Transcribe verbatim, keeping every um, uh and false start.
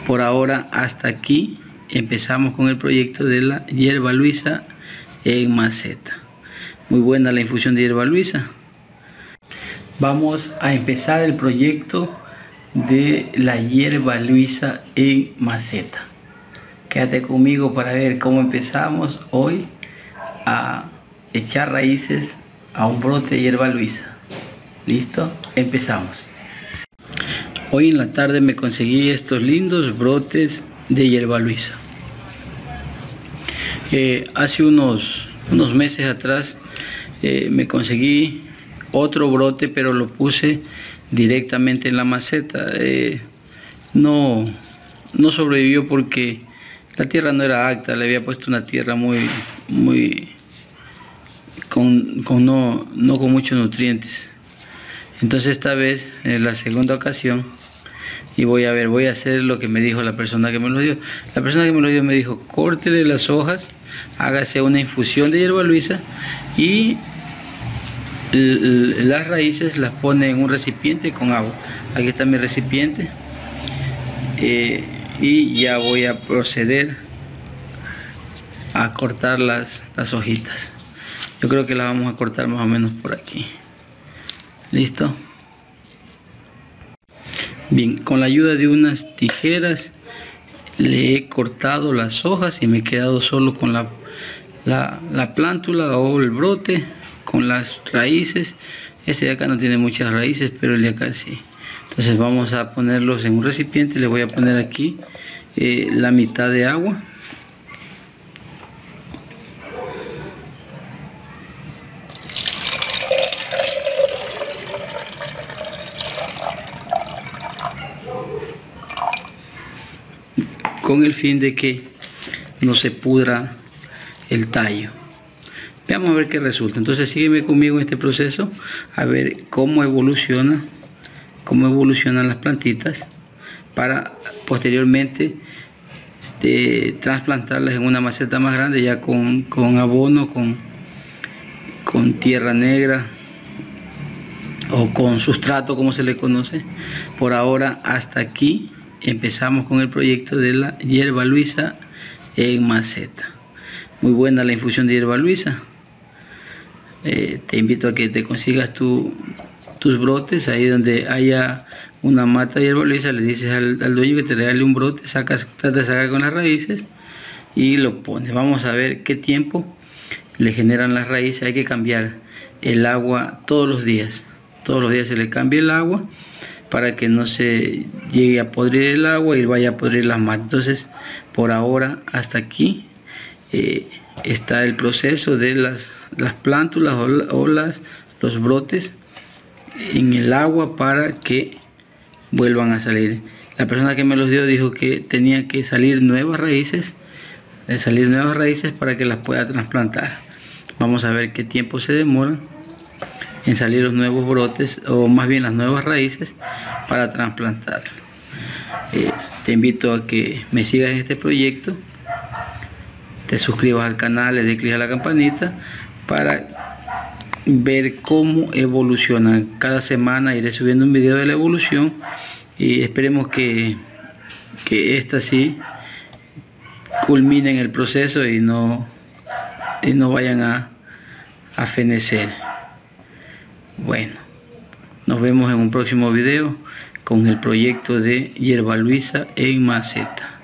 por ahora hasta aquí empezamos con el proyecto de la hierba luisa en maceta. Muy buena la infusión de hierba luisa. Vamos a empezar el proyecto de la hierba luisa en maceta. Quédate conmigo para ver cómo empezamos hoy a echar raíces a un brote de hierba luisa. ¿Listo? Empezamos. Hoy en la tarde me conseguí estos lindos brotes de hierba luisa. Eh, hace unos, unos meses atrás eh, me conseguí otro brote, pero lo puse directamente en la maceta. Eh, no, no sobrevivió porque la tierra no era apta, le había puesto una tierra muy, muy, con, con no, no con muchos nutrientes. Entonces esta vez, en la segunda ocasión, y voy a ver, voy a hacer lo que me dijo la persona que me lo dio. La persona que me lo dio me dijo, córtele las hojas, hágase una infusión de hierba luisa y las raíces las pone en un recipiente con agua. Aquí está mi recipiente. Eh, y ya voy a proceder a cortar las, las hojitas. Yo creo que las vamos a cortar más o menos por aquí. Listo. Bien, con la ayuda de unas tijeras le he cortado las hojas y me he quedado solo con la, la, la plántula o el brote, con las raíces. Este de acá no tiene muchas raíces, pero el de acá sí. Entonces vamos a ponerlos en un recipiente. Le voy a poner aquí eh, la mitad de agua. Con el fin de que no se pudra el tallo. Veamos a ver qué resulta. Entonces sígueme conmigo en este proceso a ver cómo evoluciona, cómo evolucionan las plantitas para posteriormente de trasplantarlas en una maceta más grande, ya con, con abono, con, con tierra negra o con sustrato, como se le conoce. Por ahora hasta aquí empezamos con el proyecto de la hierba luisa en maceta. Muy buena la infusión de hierba luisa. Eh, te invito a que te consigas tu, tus brotes ahí donde haya una mata de hierba luisa. Le dices al, al dueño que te regale un brote, sacas, trata de sacar con las raíces y lo pones. Vamos a ver qué tiempo le generan las raíces. Hay que cambiar el agua todos los días. Todos los días se le cambia el agua para que no se llegue a podrir el agua y vaya a podrir las matas. Entonces, por ahora, hasta aquí eh, está el proceso de las, las plántulas o, o las, los brotes en el agua para que vuelvan a salir. La persona que me los dio dijo que tenía que salir nuevas raíces, de salir nuevas raíces para que las pueda trasplantar. Vamos a ver qué tiempo se demora en salir los nuevos brotes, o más bien las nuevas raíces para trasplantar. Eh, te invito a que me sigas en este proyecto, te suscribas al canal, le des clic a la campanita para ver cómo evoluciona. Cada semana iré subiendo un video de la evolución y esperemos que, que esta sí culmine en el proceso y no, y no vayan a, a fenecer. Bueno, nos vemos en un próximo video con el proyecto de hierba luisa en maceta.